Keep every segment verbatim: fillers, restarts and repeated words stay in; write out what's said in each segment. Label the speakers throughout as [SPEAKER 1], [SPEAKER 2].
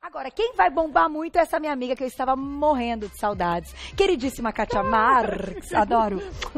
[SPEAKER 1] Agora, quem vai bombar muito é essa minha amiga que eu estava morrendo de saudades. Queridíssima Kátia Marques, adoro.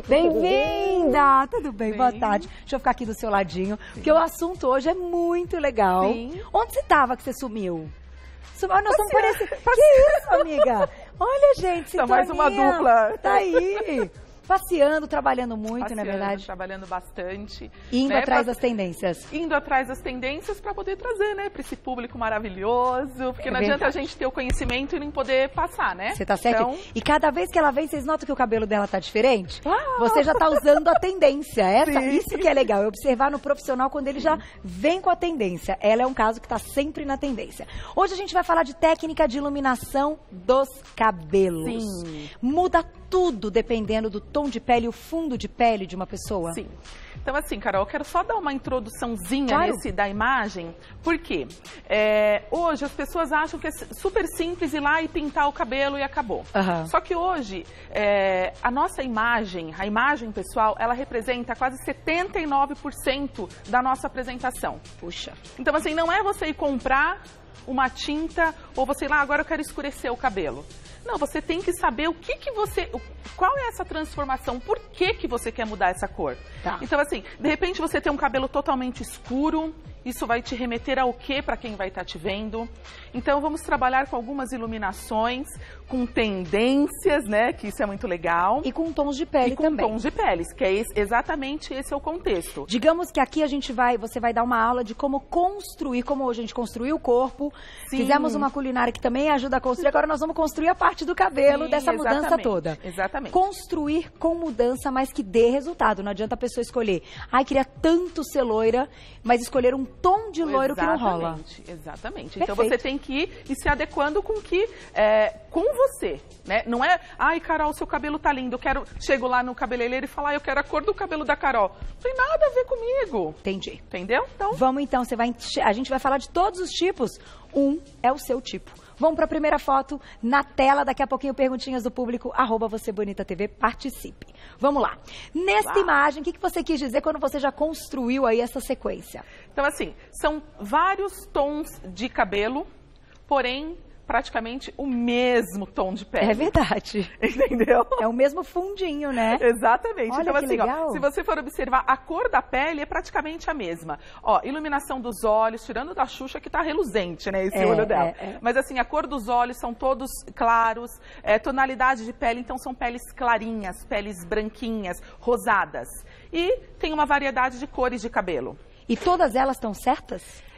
[SPEAKER 1] Bem-vinda! Tudo bem? bem? Boa tarde. Deixa eu ficar aqui do seu ladinho, Sim. porque o assunto hoje é muito legal. Sim. Onde você estava que você sumiu? Sumiu? Nós estamos parecendo... Que isso, amiga? Olha, gente,
[SPEAKER 2] tá mais uma dupla.
[SPEAKER 1] Tá aí. Passeando, trabalhando muito,
[SPEAKER 2] Passeando,
[SPEAKER 1] na verdade.
[SPEAKER 2] trabalhando bastante.
[SPEAKER 1] Indo
[SPEAKER 2] né,
[SPEAKER 1] atrás
[SPEAKER 2] pra...
[SPEAKER 1] das tendências.
[SPEAKER 2] Indo atrás das tendências para poder trazer, né, para esse público maravilhoso. Porque é não verdade. adianta a gente ter o conhecimento e nem poder passar, né?
[SPEAKER 1] Você tá certo.
[SPEAKER 2] Então...
[SPEAKER 1] E cada vez que ela vem, vocês notam que o cabelo dela tá diferente? Ah! Você já tá usando a tendência. Essa, isso que é legal, é observar no profissional quando ele Sim. já vem com a tendência. Ela é um caso que tá sempre na tendência. Hoje a gente vai falar de técnica de iluminação dos cabelos.
[SPEAKER 2] Sim.
[SPEAKER 1] Muda tudo dependendo do tom de pele e o fundo de pele de uma pessoa?
[SPEAKER 2] Sim. Então, assim, Carol, eu quero só dar uma introduçãozinha
[SPEAKER 1] claro.
[SPEAKER 2] nesse da imagem, porque é, hoje as pessoas acham que é super simples ir lá e pintar o cabelo e acabou.
[SPEAKER 1] Uhum.
[SPEAKER 2] Só que hoje, é, a nossa imagem, a imagem pessoal, ela representa quase setenta e nove por cento da nossa apresentação.
[SPEAKER 1] Puxa.
[SPEAKER 2] Então, assim, não é você ir comprar uma tinta ou você ir lá, agora eu quero escurecer o cabelo. Não, você tem que saber o que que você... Qual é essa transformação? Por que que você quer mudar essa cor?
[SPEAKER 1] Tá.
[SPEAKER 2] Então, assim, de repente você tem um cabelo totalmente escuro, isso vai te remeter ao quê para quem vai estar te vendo? Então, vamos trabalhar com algumas iluminações, com tendências, né? Que isso é muito legal.
[SPEAKER 1] E com tons de pele
[SPEAKER 2] e com
[SPEAKER 1] também.
[SPEAKER 2] tons de peles, que é esse, exatamente esse é o contexto.
[SPEAKER 1] Digamos que aqui a gente vai, você vai dar uma aula de como construir, como hoje a gente construiu o corpo. Sim. Fizemos uma culinária que também ajuda a construir, agora nós vamos construir a parte do cabelo, Sim, dessa mudança
[SPEAKER 2] exatamente,
[SPEAKER 1] toda.
[SPEAKER 2] Exatamente.
[SPEAKER 1] Construir com mudança, mas que dê resultado. Não adianta a pessoa escolher, ai, queria tanto ser loira, mas escolher um tom de loiro
[SPEAKER 2] exatamente,
[SPEAKER 1] que não rola.
[SPEAKER 2] Exatamente.
[SPEAKER 1] Perfeito.
[SPEAKER 2] Então você tem que ir e se adequando com que, é, com você, né? Não é, ai, Carol, seu cabelo tá lindo, eu quero, chego lá no cabeleireiro e falar, eu quero a cor do cabelo da Carol. Não tem nada a ver comigo.
[SPEAKER 1] Entendi.
[SPEAKER 2] Entendeu? Então,
[SPEAKER 1] vamos então, você vai, a gente vai falar de todos os tipos. Um é o seu tipo. Vamos para a primeira foto na tela, daqui a pouquinho perguntinhas do público, arroba Você Bonita T V, participe. Vamos lá. Nesta Uau. imagem, o que, que você quis dizer quando você já construiu aí essa sequência?
[SPEAKER 2] Então assim, são vários tons de cabelo, porém praticamente o mesmo tom de pele.
[SPEAKER 1] É verdade.
[SPEAKER 2] Entendeu?
[SPEAKER 1] É o mesmo fundinho, né?
[SPEAKER 2] Exatamente.
[SPEAKER 1] Olha
[SPEAKER 2] então,
[SPEAKER 1] que
[SPEAKER 2] assim,
[SPEAKER 1] legal.
[SPEAKER 2] ó, se você for observar, a cor da pele é praticamente a mesma. Ó, iluminação dos olhos, tirando da Xuxa que tá reluzente, né? Esse
[SPEAKER 1] é,
[SPEAKER 2] olho dela.
[SPEAKER 1] É, é.
[SPEAKER 2] Mas assim, a cor dos olhos são todos claros, é, tonalidade de pele, então são peles clarinhas, peles branquinhas, rosadas. E tem uma variedade de cores de cabelo.
[SPEAKER 1] E todas elas estão certas?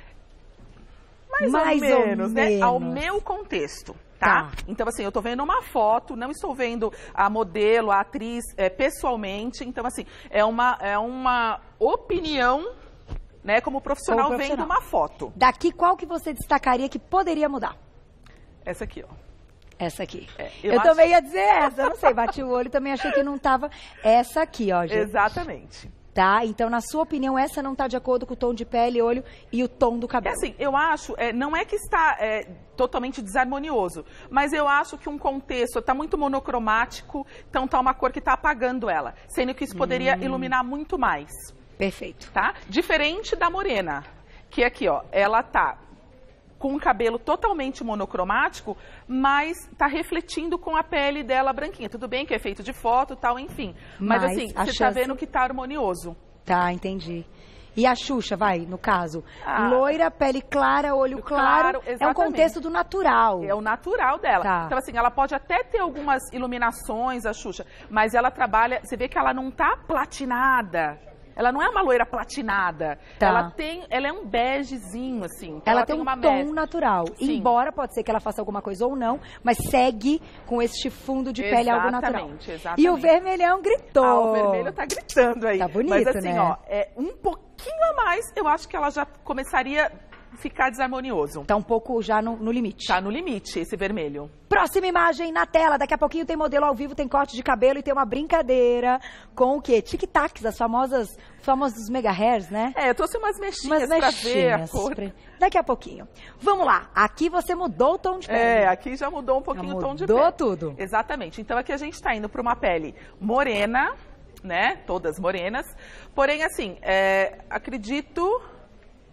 [SPEAKER 2] Mais, Mais ou, menos, ou né? Menos. Ao meu contexto, tá? tá? Então, assim, eu tô vendo uma foto, não estou vendo a modelo, a atriz é, pessoalmente. Então, assim, é uma, é uma opinião, né? Como profissional, como profissional vendo uma foto.
[SPEAKER 1] Daqui, qual que você destacaria que poderia mudar?
[SPEAKER 2] Essa aqui, ó.
[SPEAKER 1] Essa aqui.
[SPEAKER 2] É, eu
[SPEAKER 1] eu
[SPEAKER 2] acho...
[SPEAKER 1] também ia dizer essa, eu não sei, bati o olho, também achei que não tava. Essa aqui, ó, gente.
[SPEAKER 2] Exatamente.
[SPEAKER 1] Tá? Então, na sua opinião, essa não está de acordo com o tom de pele, olho e o tom do cabelo?
[SPEAKER 2] É assim, eu acho, é, não é que está é, totalmente desarmonioso, mas eu acho que um contexto está muito monocromático, então está uma cor que está apagando ela, sendo que isso poderia hum. iluminar muito mais.
[SPEAKER 1] Perfeito.
[SPEAKER 2] Tá? Diferente da morena, que aqui, ó, ela tá com um cabelo totalmente monocromático, mas está refletindo com a pele dela branquinha. Tudo bem que é feito de foto e tal, enfim. Mas, mas assim, você está vendo que está harmonioso.
[SPEAKER 1] Tá, entendi. E a Xuxa, vai, no caso,
[SPEAKER 2] ah,
[SPEAKER 1] loira, pele clara, olho claro,
[SPEAKER 2] claro
[SPEAKER 1] é um contexto do natural.
[SPEAKER 2] É o natural dela.
[SPEAKER 1] Tá.
[SPEAKER 2] Então, assim, ela pode até ter algumas iluminações, a Xuxa, mas ela trabalha, você vê que ela não tá platinada. Ela não é uma loira platinada.
[SPEAKER 1] Tá.
[SPEAKER 2] Ela tem, ela é um begezinho, assim. Então
[SPEAKER 1] ela, ela
[SPEAKER 2] tem,
[SPEAKER 1] tem um
[SPEAKER 2] uma
[SPEAKER 1] tom
[SPEAKER 2] mescla.
[SPEAKER 1] natural.
[SPEAKER 2] Sim.
[SPEAKER 1] Embora pode ser que ela faça alguma coisa ou não, mas segue com este fundo de pele algo natural.
[SPEAKER 2] Exatamente.
[SPEAKER 1] E o vermelhão gritou.
[SPEAKER 2] Ah, o vermelho tá gritando aí.
[SPEAKER 1] Tá bonito,
[SPEAKER 2] mas assim,
[SPEAKER 1] né?
[SPEAKER 2] ó, é um pouquinho a mais, eu acho que ela já começaria ficar desarmonioso.
[SPEAKER 1] Tá um pouco já no, no limite.
[SPEAKER 2] Tá no limite esse vermelho.
[SPEAKER 1] Próxima imagem na tela. Daqui a pouquinho tem modelo ao vivo, tem corte de cabelo e tem uma brincadeira com o quê? Tic-tacs, as famosas, famosos mega hairs, né?
[SPEAKER 2] É, eu trouxe umas mexinhas
[SPEAKER 1] umas
[SPEAKER 2] pra
[SPEAKER 1] mexinhas
[SPEAKER 2] ver a cor.
[SPEAKER 1] Pra... Daqui a pouquinho. Vamos lá. Aqui você mudou o tom de pele.
[SPEAKER 2] É, aqui já mudou um pouquinho o tom de pele.
[SPEAKER 1] Mudou tudo.
[SPEAKER 2] Exatamente. Então aqui a gente tá indo pra uma pele morena, né? Todas morenas. Porém, assim, é, acredito...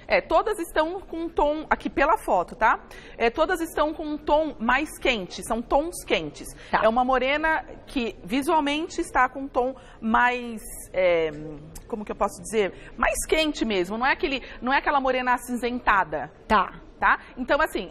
[SPEAKER 2] É, todas estão com um tom, aqui pela foto, tá? É, todas estão com um tom mais quente, são tons quentes. Tá. É uma morena que visualmente está com um tom mais, é, como que eu posso dizer? Mais quente mesmo, não é, aquele, não é aquela morena acinzentada.
[SPEAKER 1] Tá.
[SPEAKER 2] Tá? Então, assim...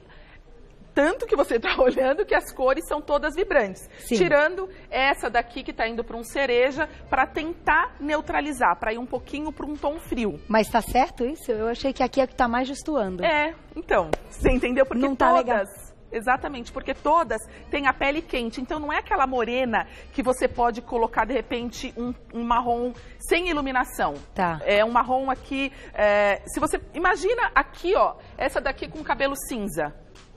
[SPEAKER 2] Tanto que você está olhando que as cores são todas vibrantes. Sim. Tirando essa daqui que está indo para um cereja para tentar neutralizar, para ir um pouquinho para um tom frio.
[SPEAKER 1] Mas tá certo isso? Eu achei que aqui é o que está mais destoando.
[SPEAKER 2] É, então, você entendeu? Porque
[SPEAKER 1] não tá
[SPEAKER 2] todas...
[SPEAKER 1] legal.
[SPEAKER 2] Exatamente, porque todas têm a pele quente. Então não é aquela morena que você pode colocar de repente um, um marrom sem iluminação.
[SPEAKER 1] Tá.
[SPEAKER 2] É um marrom aqui, é... se você... Imagina aqui, ó, essa daqui com cabelo cinza.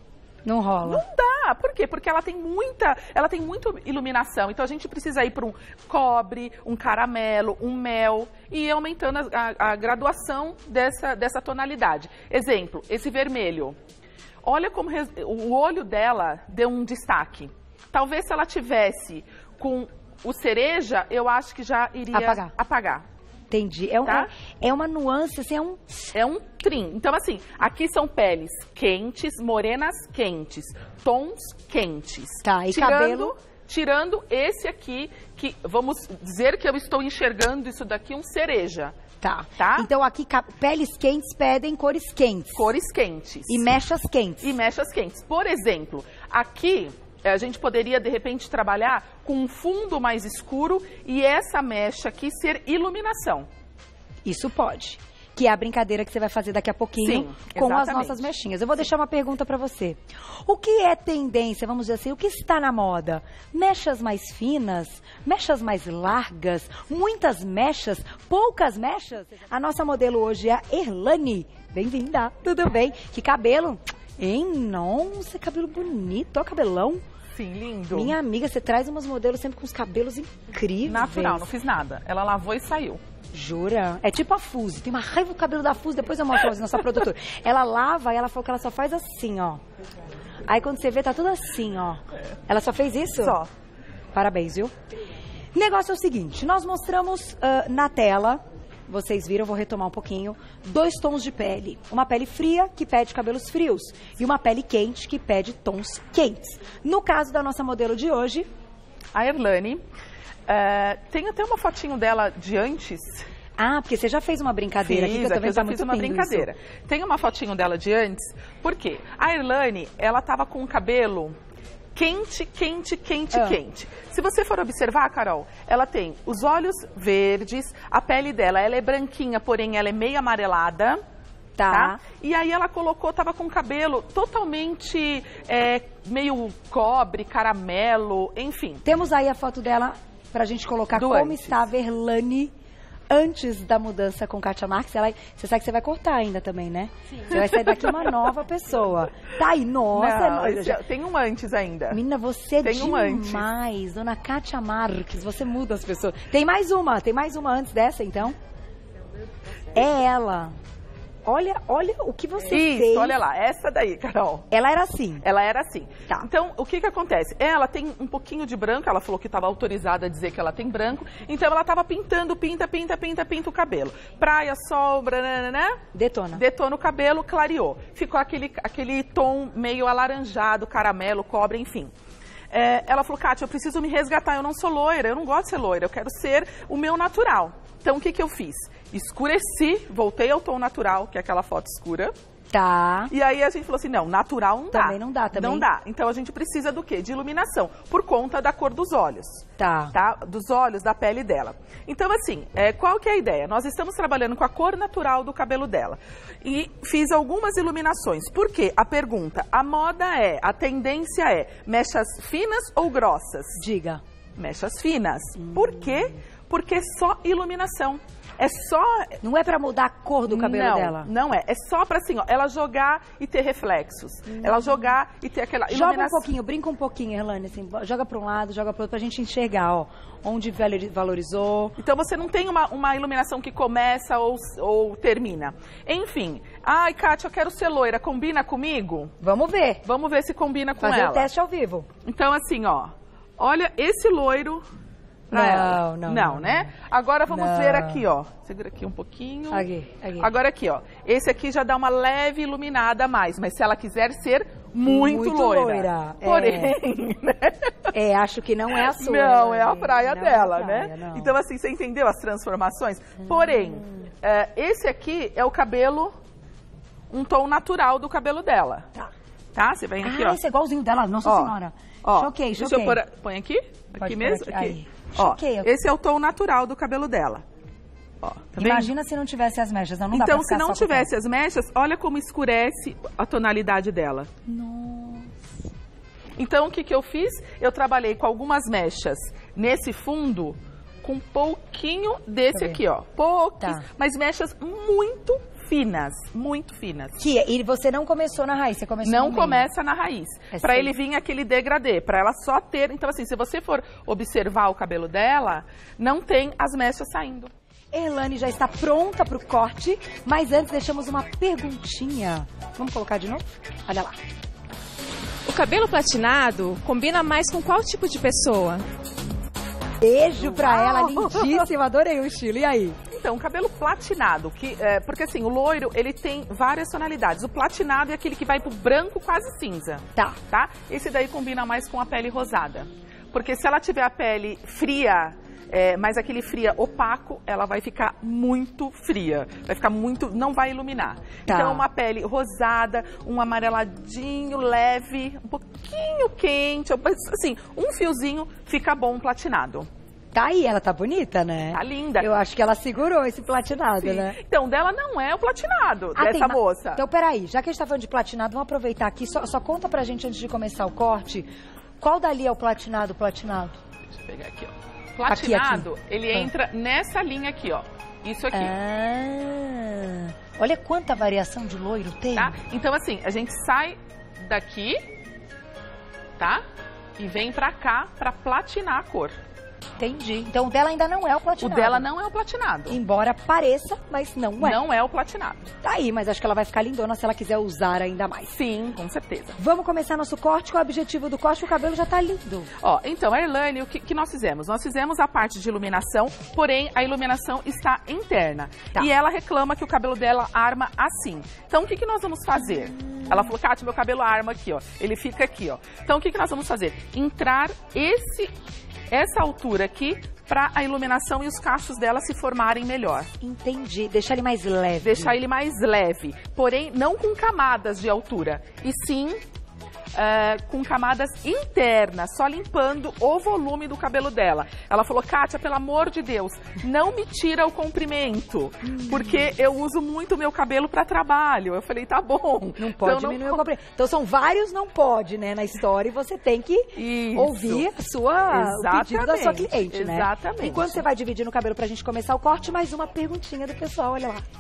[SPEAKER 1] Não rola.
[SPEAKER 2] Não dá. Por quê? Porque ela tem muita, ela tem muita iluminação. Então a gente precisa ir para um cobre, um caramelo, um mel e ir aumentando a, a, a graduação dessa, dessa tonalidade. Exemplo, esse vermelho. Olha como res... o olho dela deu um destaque. Talvez se ela tivesse com o cereja, eu acho que já iria
[SPEAKER 1] apagar.
[SPEAKER 2] apagar.
[SPEAKER 1] Entendi. É, um, tá? é, é uma nuance, assim, é um...
[SPEAKER 2] É um trim. Então, assim, aqui são peles quentes, morenas quentes, tons quentes.
[SPEAKER 1] Tá, e
[SPEAKER 2] tirando,
[SPEAKER 1] cabelo?
[SPEAKER 2] Tirando esse aqui, que vamos dizer que eu estou enxergando isso daqui, um cereja.
[SPEAKER 1] Tá.
[SPEAKER 2] Tá?
[SPEAKER 1] Então, aqui, peles quentes pedem cores quentes.
[SPEAKER 2] Cores quentes.
[SPEAKER 1] E mechas quentes.
[SPEAKER 2] E mechas quentes. Por exemplo, aqui... A gente poderia, de repente, trabalhar com um fundo mais escuro e essa mecha aqui ser iluminação.
[SPEAKER 1] Isso pode. Que é a brincadeira que você vai fazer daqui a pouquinho. Sim, com exatamente. As nossas mechinhas. Eu vou deixar uma pergunta para você. O que é tendência, vamos dizer assim, o que está na moda? Mechas mais finas? Mechas mais largas? Muitas mechas? Poucas mechas? A nossa modelo hoje é a Erlane. Bem-vinda. Tudo bem? Que cabelo... Hein? Nossa, cabelo bonito. Olha o cabelão.
[SPEAKER 2] Sim, lindo.
[SPEAKER 1] Minha amiga, você traz umas modelos sempre com os cabelos incríveis.
[SPEAKER 2] Natural, não fiz nada. Ela lavou e saiu.
[SPEAKER 1] Jura? É tipo a Fuzi. Tem uma raiva do cabelo da Fuzi, depois eu mostro pra nossa produtora. Ela lava e ela falou que ela só faz assim, ó. Aí quando você vê, tá tudo assim, ó. Ela só fez isso?
[SPEAKER 2] Só.
[SPEAKER 1] Parabéns, viu? O negócio é o seguinte, nós mostramos uh, na tela... Vocês viram, eu vou retomar um pouquinho. Dois tons de pele. Uma pele fria, que pede cabelos frios. E uma pele quente, que pede tons quentes. No caso da nossa modelo de hoje...
[SPEAKER 2] A Erlane. Uh, tem até uma fotinho dela de antes.
[SPEAKER 1] Ah, porque você já fez uma brincadeira
[SPEAKER 2] Fiz,
[SPEAKER 1] aqui, que eu também
[SPEAKER 2] eu já fiz uma brincadeira. Isso. Tem uma fotinho dela de antes. Por quê? A Erlane, ela tava com o cabelo... Quente, quente, quente, ah. quente. Se você for observar, Carol, ela tem os olhos verdes, a pele dela ela é branquinha, porém ela é meio amarelada.
[SPEAKER 1] Tá.
[SPEAKER 2] tá? E aí ela colocou, tava com o cabelo totalmente é, meio cobre, caramelo, enfim.
[SPEAKER 1] Temos aí a foto dela pra gente colocar
[SPEAKER 2] Do
[SPEAKER 1] como
[SPEAKER 2] antes.
[SPEAKER 1] estava a Erlane antes da mudança com Kátia Marques. Ela, você sabe que você vai cortar ainda também, né? Sim. Você vai sair daqui uma nova pessoa. Tá aí, nossa.
[SPEAKER 2] Não,
[SPEAKER 1] é,
[SPEAKER 2] já... Tem um antes ainda.
[SPEAKER 1] Menina, você é
[SPEAKER 2] tem um
[SPEAKER 1] demais.
[SPEAKER 2] Antes.
[SPEAKER 1] Dona Kátia Marques, você muda as pessoas. Tem mais uma, tem mais uma antes dessa, então? É ela. Olha, olha o que você
[SPEAKER 2] Isso,
[SPEAKER 1] fez.
[SPEAKER 2] Olha lá, essa daí, Carol.
[SPEAKER 1] Ela era assim.
[SPEAKER 2] Ela era assim.
[SPEAKER 1] Tá.
[SPEAKER 2] Então, o que que acontece? Ela tem um pouquinho de branco, ela falou que estava autorizada a dizer que ela tem branco, então ela estava pintando, pinta, pinta, pinta, pinta o cabelo. Praia, sol, branana,
[SPEAKER 1] Detona.
[SPEAKER 2] Detona o cabelo, clareou. Ficou aquele, aquele tom meio alaranjado, caramelo, cobre, enfim. É, ela falou, Kátia, eu preciso me resgatar, eu não sou loira, eu não gosto de ser loira, eu quero ser o meu natural. Então, o que que eu fiz? Escureci, voltei ao tom natural, que é aquela foto escura.
[SPEAKER 1] Tá.
[SPEAKER 2] E aí a gente falou assim, não, natural não dá.
[SPEAKER 1] Também não dá, também.
[SPEAKER 2] Não dá. Então a gente precisa do quê? De iluminação, por conta da cor dos olhos.
[SPEAKER 1] Tá.
[SPEAKER 2] Tá? Dos olhos, da pele dela. Então assim, é, qual que é a ideia? Nós estamos trabalhando com a cor natural do cabelo dela. E fiz algumas iluminações. Por quê? A pergunta, a moda é, a tendência é, mechas finas ou grossas?
[SPEAKER 1] Diga.
[SPEAKER 2] Mechas finas. Hum. Por quê? Porque é só iluminação. É só...
[SPEAKER 1] Não é pra mudar a cor do cabelo
[SPEAKER 2] não,
[SPEAKER 1] dela?
[SPEAKER 2] Não é. É só pra assim, ó, ela jogar e ter reflexos. Hum. Ela jogar e ter aquela iluminação.
[SPEAKER 1] Joga um pouquinho, brinca um pouquinho, Erlane, assim, joga pra um lado, joga pro outro, pra gente enxergar, ó, onde valorizou.
[SPEAKER 2] Então você não tem uma, uma iluminação que começa ou, ou termina. Enfim. Ai, Kátia, eu quero ser loira, combina comigo?
[SPEAKER 1] Vamos ver.
[SPEAKER 2] Vamos ver se combina com
[SPEAKER 1] Fazer
[SPEAKER 2] ela.
[SPEAKER 1] Fazer o teste ao vivo.
[SPEAKER 2] Então assim, ó, olha esse loiro Pra
[SPEAKER 1] não,
[SPEAKER 2] ela?
[SPEAKER 1] não,
[SPEAKER 2] não. Não, né? Agora vamos
[SPEAKER 1] não.
[SPEAKER 2] ver aqui, ó. Segura aqui um pouquinho.
[SPEAKER 1] Aqui, aqui.
[SPEAKER 2] Agora aqui, ó. Esse aqui já dá uma leve iluminada a mais, mas se ela quiser ser muito, muito loira. loira. Porém,
[SPEAKER 1] é.
[SPEAKER 2] né?
[SPEAKER 1] É, acho que não é a sua.
[SPEAKER 2] Não, é a praia
[SPEAKER 1] não
[SPEAKER 2] dela,
[SPEAKER 1] é a praia,
[SPEAKER 2] né?
[SPEAKER 1] Não.
[SPEAKER 2] Então, assim, você entendeu as transformações? Hum. Porém, uh, esse aqui é o cabelo, um tom natural do cabelo dela. Tá. Tá? Você vem aqui,
[SPEAKER 1] ah,
[SPEAKER 2] ó.
[SPEAKER 1] esse é igualzinho dela, nossa
[SPEAKER 2] ó,
[SPEAKER 1] senhora.
[SPEAKER 2] Ó,
[SPEAKER 1] choquei,
[SPEAKER 2] deixa
[SPEAKER 1] choquei.
[SPEAKER 2] eu pôr, põe aqui?
[SPEAKER 1] Pode
[SPEAKER 2] aqui mesmo?
[SPEAKER 1] Aqui.
[SPEAKER 2] Aqui.
[SPEAKER 1] Aí.
[SPEAKER 2] Ó,
[SPEAKER 1] choquei.
[SPEAKER 2] esse é o tom natural do cabelo dela. Ó, tá
[SPEAKER 1] Imagina se não tivesse as mechas, não, não
[SPEAKER 2] então,
[SPEAKER 1] dá pra
[SPEAKER 2] se não
[SPEAKER 1] só
[SPEAKER 2] tivesse as mechas, olha como escurece a tonalidade dela.
[SPEAKER 1] Nossa.
[SPEAKER 2] Então, o que, que eu fiz? Eu trabalhei com algumas mechas nesse fundo, com um pouquinho desse aqui, ó. Poucos, tá. Mas mechas muito finas, muito finas.
[SPEAKER 1] Que, e você não começou na raiz, você começou
[SPEAKER 2] Não
[SPEAKER 1] no meio.
[SPEAKER 2] começa na raiz, é para ele vir aquele degradê, para ela só ter... Então, assim, se você for observar o cabelo dela, não tem as mechas saindo.
[SPEAKER 1] Erlane já está pronta para o corte, mas antes deixamos uma perguntinha. Vamos colocar de novo? Olha lá.
[SPEAKER 3] O cabelo platinado combina mais com qual tipo de pessoa?
[SPEAKER 1] Beijo pra ela, lindíssima, adorei o estilo. E aí?
[SPEAKER 2] Então, o cabelo platinado, que, é, porque assim, o loiro, ele tem várias tonalidades. O platinado é aquele que vai pro branco quase cinza.
[SPEAKER 1] Tá.
[SPEAKER 2] Tá? Esse daí combina mais com a pele rosada. Porque se ela tiver a pele fria... É, mas aquele fria opaco, ela vai ficar muito fria, vai ficar muito, não vai iluminar. Tá. Então, uma pele rosada, um amareladinho leve, um pouquinho quente, assim, um fiozinho fica bom platinado.
[SPEAKER 1] Tá aí, ela tá bonita, né?
[SPEAKER 2] Tá linda.
[SPEAKER 1] Eu acho que ela segurou esse platinado,
[SPEAKER 2] Sim.
[SPEAKER 1] né?
[SPEAKER 2] Então, dela não é o platinado,
[SPEAKER 1] ah,
[SPEAKER 2] dessa
[SPEAKER 1] tem,
[SPEAKER 2] moça.
[SPEAKER 1] Então, peraí, já que a gente tá falando de platinado, vamos aproveitar aqui, só, só conta pra gente antes de começar o corte, qual dali é o platinado, platinado?
[SPEAKER 2] Deixa eu pegar aqui, ó. Platinado, aqui, aqui. ele ah. entra nessa linha aqui, ó. Isso aqui.
[SPEAKER 1] Ah, olha quanta variação de loiro tem.
[SPEAKER 2] Tá? Então, assim, a gente sai daqui, tá? E vem pra cá pra platinar a cor.
[SPEAKER 1] Entendi. Então o dela ainda não é o platinado.
[SPEAKER 2] O dela não é o platinado.
[SPEAKER 1] Embora pareça, mas não é.
[SPEAKER 2] Não é o platinado.
[SPEAKER 1] Tá aí, mas acho que ela vai ficar lindona se ela quiser usar ainda mais.
[SPEAKER 2] Sim, com certeza.
[SPEAKER 1] Vamos começar nosso corte. Qual é o objetivo do corte? O cabelo já tá lindo.
[SPEAKER 2] Ó, então, a Erlane, o que, que nós fizemos? Nós fizemos a parte de iluminação, porém a iluminação está interna. Tá. E ela reclama que o cabelo dela arma assim. Então, o que, que nós vamos fazer? Hum. Ela falou, Kátia, meu cabelo arma aqui, ó. Ele fica aqui, ó. Então, o que, que nós vamos fazer? Entrar esse... essa altura aqui para a iluminação e os cachos dela se formarem melhor.
[SPEAKER 1] Entendi. Deixar ele mais leve.
[SPEAKER 2] Deixar ele mais leve. Porém, não com camadas de altura. E sim... Uh, com camadas internas, só limpando o volume do cabelo dela. Ela falou, Kátia, pelo amor de Deus, não me tira o comprimento, hum. porque eu uso muito o meu cabelo para trabalho. Eu falei, tá bom.
[SPEAKER 1] Não pode então, diminuir não... o comprimento. Então são vários não pode, né, na história, e você tem que Isso. ouvir a sua, o pedido da sua cliente, né?
[SPEAKER 2] Exatamente.
[SPEAKER 1] Enquanto você vai dividindo o cabelo pra gente começar o corte, mais uma perguntinha do pessoal, olha lá.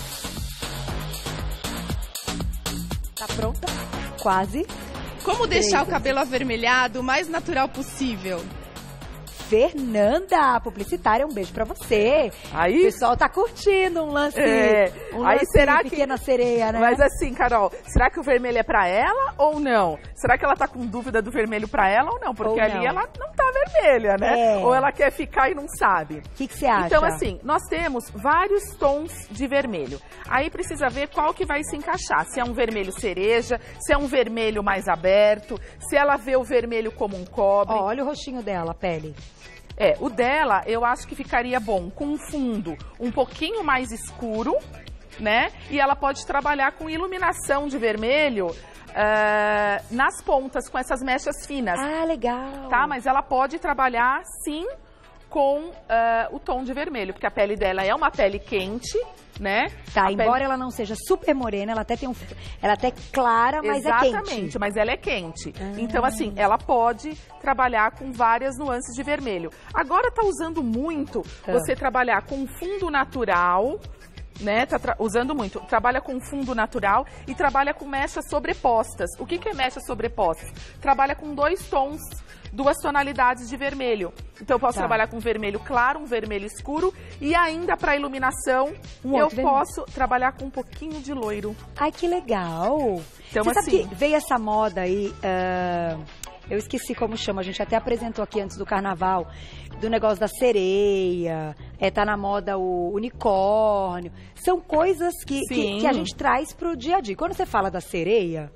[SPEAKER 1] Tá pronta? Quase.
[SPEAKER 3] Como deixar o cabelo avermelhado o mais natural possível?
[SPEAKER 1] Fernanda, publicitária, um beijo pra você.
[SPEAKER 2] Aí,
[SPEAKER 1] o pessoal tá curtindo um lance,
[SPEAKER 2] é,
[SPEAKER 1] um
[SPEAKER 2] aí
[SPEAKER 1] lance
[SPEAKER 2] será
[SPEAKER 1] pequena
[SPEAKER 2] que,
[SPEAKER 1] sereia, né?
[SPEAKER 2] Mas assim, Carol, será que o vermelho é pra ela ou não? Será que ela tá com dúvida do vermelho pra ela ou não? Porque ou ali não. ela não tá vermelha, né? É. Ou ela quer ficar e não sabe.
[SPEAKER 1] O que você acha?
[SPEAKER 2] Então assim, nós temos vários tons de vermelho. Aí precisa ver qual que vai se encaixar. Se é um vermelho cereja, se é um vermelho mais aberto, se ela vê o vermelho como um cobre.
[SPEAKER 1] Ó, olha o rostinho dela, a pele.
[SPEAKER 2] É, o dela eu acho que ficaria bom com um fundo um pouquinho mais escuro, né? E ela pode trabalhar com iluminação de vermelho uh, nas pontas, com essas mechas finas.
[SPEAKER 1] Ah, legal.
[SPEAKER 2] Tá, mas ela pode trabalhar, sim, com uh, o tom de vermelho, porque a pele dela é uma pele quente, né?
[SPEAKER 1] Tá,
[SPEAKER 2] a
[SPEAKER 1] embora
[SPEAKER 2] pele...
[SPEAKER 1] ela não seja super morena, ela até tem um... Ela até é clara, mas
[SPEAKER 2] Exatamente,
[SPEAKER 1] é quente.
[SPEAKER 2] Exatamente, mas ela é quente.
[SPEAKER 1] Ah.
[SPEAKER 2] Então, assim, ela pode trabalhar com várias nuances de vermelho. Agora tá usando muito ah. você trabalhar com fundo natural, né? Tá usando muito. Trabalha com fundo natural e trabalha com mechas sobrepostas. O que, que é mecha sobrepostas? Trabalha com dois tons, duas tonalidades de vermelho. Então eu posso tá. trabalhar com vermelho claro, um vermelho escuro e ainda para iluminação um eu posso trabalhar com um pouquinho de loiro.
[SPEAKER 1] Ai, que legal!
[SPEAKER 2] Então,
[SPEAKER 1] Você
[SPEAKER 2] assim,
[SPEAKER 1] sabe que veio essa moda aí... Uh... eu esqueci como chama, a gente até apresentou aqui antes do carnaval, do negócio da sereia, é, tá na moda o unicórnio. São coisas que, que, que a gente traz pro dia a dia. Quando você fala da sereia,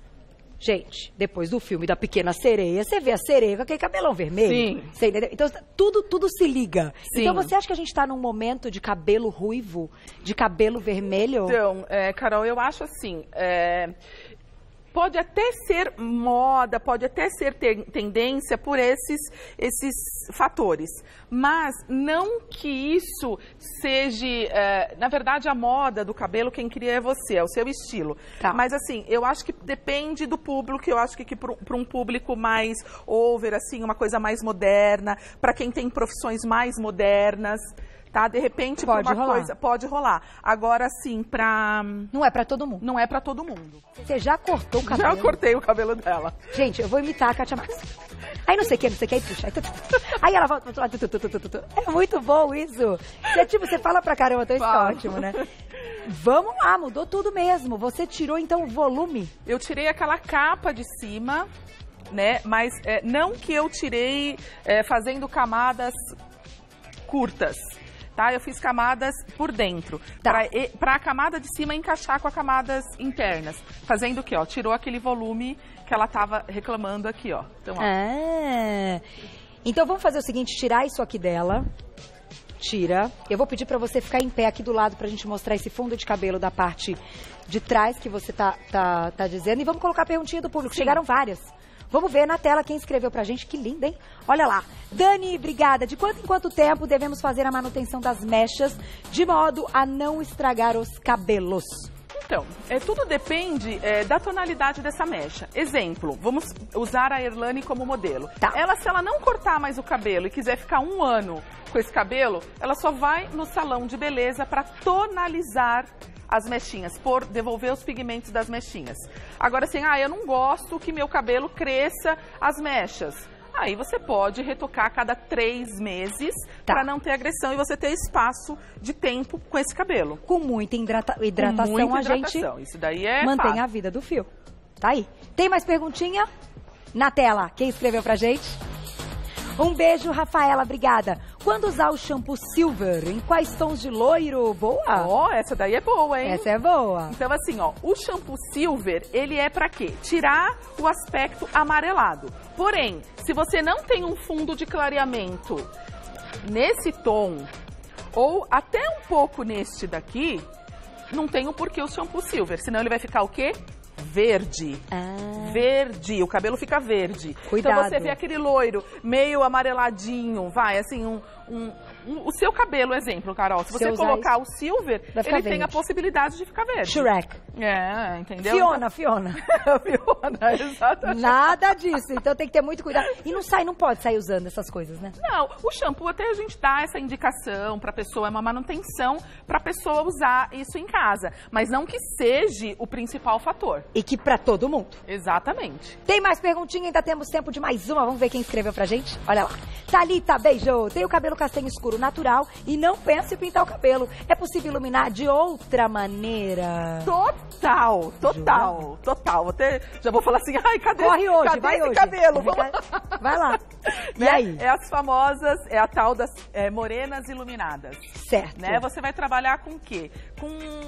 [SPEAKER 1] gente, depois do filme da Pequena Sereia, você vê a sereia com aquele cabelão vermelho. Sim. Você entendeu? Então, tudo, tudo se liga. Sim. Então, você acha que a gente está num momento de cabelo ruivo, de cabelo vermelho?
[SPEAKER 2] Então, é, Carol, eu acho assim... É... Pode até ser moda, pode até ser te tendência por esses, esses fatores, mas não que isso seja, é, na verdade, a moda do cabelo, quem cria é você, é o seu estilo. Tá. Mas assim, eu acho que depende do público, eu acho que, que para um público mais over, assim, uma coisa mais moderna, para quem tem profissões mais modernas... Tá? De repente, pode uma rolar. Coisa pode rolar. Agora, sim, pra...
[SPEAKER 1] Não é pra todo mundo.
[SPEAKER 2] Não é pra todo mundo.
[SPEAKER 1] Você já cortou o cabelo?
[SPEAKER 2] Já cortei o cabelo dela.
[SPEAKER 1] Gente, eu vou imitar a Katia Marx. Aí não sei o que, não sei o que, aí puxa. Aí, tu, tu, tu. Aí ela volta pro outro lado. É muito bom isso. Você, tipo, você fala pra caramba, então isso é ótimo, né? Vamos lá, mudou tudo mesmo. Você tirou, então, o volume?
[SPEAKER 2] Eu tirei aquela capa de cima, né? Mas é, não que eu tirei é, fazendo camadas curtas. Tá? Eu fiz camadas por dentro, tá. Para a camada de cima encaixar com as camadas internas. Fazendo o quê? Ó, tirou aquele volume que ela estava reclamando aqui, ó. Então, ó.
[SPEAKER 1] Ah, então vamos fazer o seguinte, tirar isso aqui dela. Tira. Eu vou pedir para você ficar em pé aqui do lado pra gente mostrar esse fundo de cabelo da parte de trás que você tá, tá, tá dizendo. E vamos colocar a perguntinha do público. Sim. Chegaram várias. Vamos ver na tela quem escreveu pra gente. Que linda, hein? Olha lá. Dani, obrigada. De quanto em quanto tempo devemos fazer a manutenção das mechas de modo a não estragar os cabelos?
[SPEAKER 2] Então, é, tudo depende é, da tonalidade dessa mecha. Exemplo, vamos usar a Erlane como modelo. Tá. Ela, se ela não cortar mais o cabelo e quiser ficar um ano com esse cabelo, ela só vai no salão de beleza para tonalizar as mechinhas, por devolver os pigmentos das mechinhas. Agora assim, ah, eu não gosto que meu cabelo cresça as mechas. Aí você pode retocar a cada três meses tá. para não ter agressão e você ter espaço de tempo com esse cabelo.
[SPEAKER 1] Com muita hidrata hidratação, com muita a
[SPEAKER 2] hidratação.
[SPEAKER 1] gente
[SPEAKER 2] Isso daí é
[SPEAKER 1] mantém
[SPEAKER 2] fácil.
[SPEAKER 1] A vida do fio. Tá aí. Tem mais perguntinha? Na tela. Quem escreveu pra gente? Um beijo, Rafaela, obrigada. Quando usar o shampoo Silver, em quais tons de loiro? Boa?
[SPEAKER 2] Ó, oh, essa daí é boa, hein?
[SPEAKER 1] Essa é boa.
[SPEAKER 2] Então, assim, ó, o shampoo Silver, ele é pra quê? Tirar o aspecto amarelado. Porém, se você não tem um fundo de clareamento nesse tom, ou até um pouco neste daqui, não tem o porquê o shampoo Silver, senão ele vai ficar o quê? Verde. Ah. Verde. O cabelo fica verde.
[SPEAKER 1] Cuidado.
[SPEAKER 2] Então você vê aquele loiro meio amareladinho, vai, assim, um... um, um o seu cabelo, exemplo, Carol, se você se colocar isso, o silver, ele verde. Tem a possibilidade de ficar verde.
[SPEAKER 1] Shrek.
[SPEAKER 2] É, entendeu?
[SPEAKER 1] Fiona,
[SPEAKER 2] então...
[SPEAKER 1] Fiona.
[SPEAKER 2] Fiona, exatamente.
[SPEAKER 1] Nada disso, então tem que ter muito cuidado. E não sai, não pode sair usando essas coisas, né?
[SPEAKER 2] Não, o shampoo até a gente dá essa indicação pra pessoa, é uma manutenção pra pessoa usar isso em casa, mas não que seja o principal fator.
[SPEAKER 1] E que pra todo mundo.
[SPEAKER 2] Exatamente.
[SPEAKER 1] Tem mais perguntinha? Ainda temos tempo de mais uma. Vamos ver quem escreveu pra gente? Olha lá. Thalita, beijo. Tenho cabelo castanho escuro natural e não penso em pintar o cabelo. É possível iluminar de outra maneira?
[SPEAKER 2] Total, total, Jura? total. Até já vou falar assim, ai, cadê,
[SPEAKER 1] Corre hoje,
[SPEAKER 2] cadê
[SPEAKER 1] vai
[SPEAKER 2] esse
[SPEAKER 1] hoje.
[SPEAKER 2] cabelo? Vamos...
[SPEAKER 1] Vai lá. E
[SPEAKER 2] né?
[SPEAKER 1] aí?
[SPEAKER 2] É as famosas, é a tal das é, morenas iluminadas.
[SPEAKER 1] Certo.
[SPEAKER 2] Né? Você vai trabalhar com o quê? Com...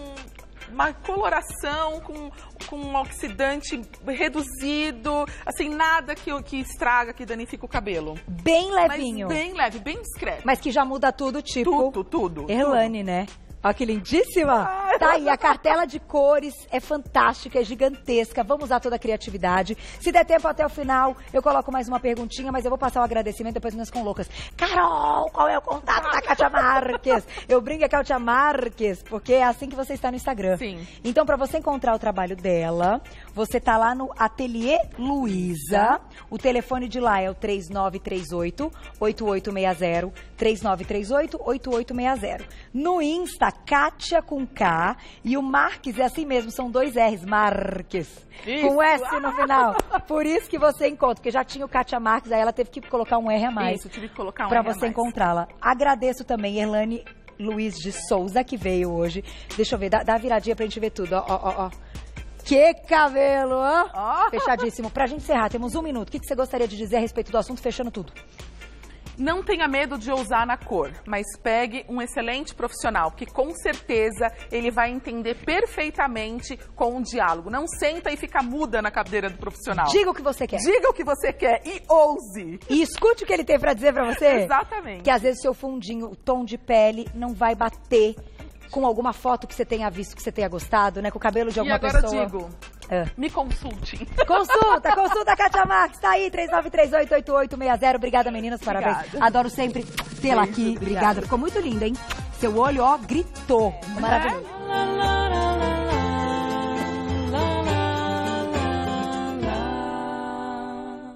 [SPEAKER 2] uma coloração com, com um oxidante reduzido, assim, nada que, que estraga, que danifica o cabelo.
[SPEAKER 1] Bem levinho.
[SPEAKER 2] Mas bem leve, bem discreto.
[SPEAKER 1] Mas que já muda tudo, tipo...
[SPEAKER 2] Tudo, tudo.
[SPEAKER 1] Erlane,
[SPEAKER 2] tudo.
[SPEAKER 1] né? Olha que lindíssima!
[SPEAKER 2] Ai,
[SPEAKER 1] tá aí, a cartela de cores é fantástica, é gigantesca. Vamos usar toda a criatividade. Se der tempo até o final, eu coloco mais uma perguntinha, mas eu vou passar o agradecimento depois nós com loucas. Carol, qual é o contato da Katia Marques? Eu brinco a Katia Marques, porque é assim que você está no Instagram.
[SPEAKER 2] Sim.
[SPEAKER 1] Então, para você encontrar o trabalho dela, você tá lá no Ateliê Luiza. O telefone de lá é o três nove três oito, oito oito seis zero, três nove três oito, oito oito seis zero. No Insta, Kátia com K e o Marques é assim mesmo, são dois R's, Marques, isso. Com S no final. Por isso que você encontra, porque já tinha o Kátia Marques, aí ela teve que colocar um R a mais.
[SPEAKER 2] Isso, tive que colocar um
[SPEAKER 1] pra
[SPEAKER 2] R a mais.
[SPEAKER 1] Pra você encontrá-la. Agradeço também, Erlane Luiz de Souza, que veio hoje. Deixa eu ver, dá, dá a viradinha pra gente ver tudo, ó, ó, ó. Que cabelo, ó.
[SPEAKER 2] Oh.
[SPEAKER 1] Fechadíssimo. Pra gente encerrar, temos um minuto. O que, que você gostaria de dizer a respeito do assunto, fechando tudo?
[SPEAKER 2] Não tenha medo de ousar na cor, mas pegue um excelente profissional, que com certeza ele vai entender perfeitamente com o diálogo. Não senta e fica muda na cadeira do profissional.
[SPEAKER 1] Diga o que você quer.
[SPEAKER 2] Diga o que você quer e ouse.
[SPEAKER 1] E escute o que ele tem pra dizer pra você.
[SPEAKER 2] Exatamente.
[SPEAKER 1] Que às vezes o seu fundinho, o tom de pele não vai bater com alguma foto que você tenha visto, que você tenha gostado, né? Com o cabelo de alguma pessoa.
[SPEAKER 2] E agora
[SPEAKER 1] pessoa.
[SPEAKER 2] eu digo... É. Me consulte.
[SPEAKER 1] Consulta, consulta a Kátia Marques. Tá aí, três nove três oito, oito oito seis zero. Obrigada, meninas. Parabéns.
[SPEAKER 2] Obrigada.
[SPEAKER 1] Adoro sempre tê-la aqui. Obrigada. Ficou muito linda, hein? Seu olho, ó, gritou. Ficou maravilhoso.